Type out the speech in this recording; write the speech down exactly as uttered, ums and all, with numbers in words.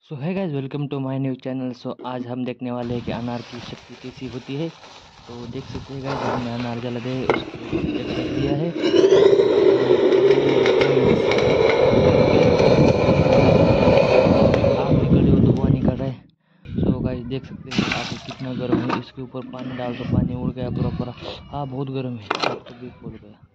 So hi guys, welcome to my new channel. So आज हम देखने वाले हैं कि अनार की शक्ति कैसी होती है। तो देख सकते हैं गाइज, हमने अनार जला दे उसके ऊपर प्लेट रख दिया है। आग निकल रही हो, धुआं निकल रहा है। सो गाइज देख सकते हैं आग कितना गर्म है। इसके ऊपर पानी डाल तो पानी उड़ गया पूरा पूरा। हाँ बहुत गर्म है, आग तो भी फूल गया।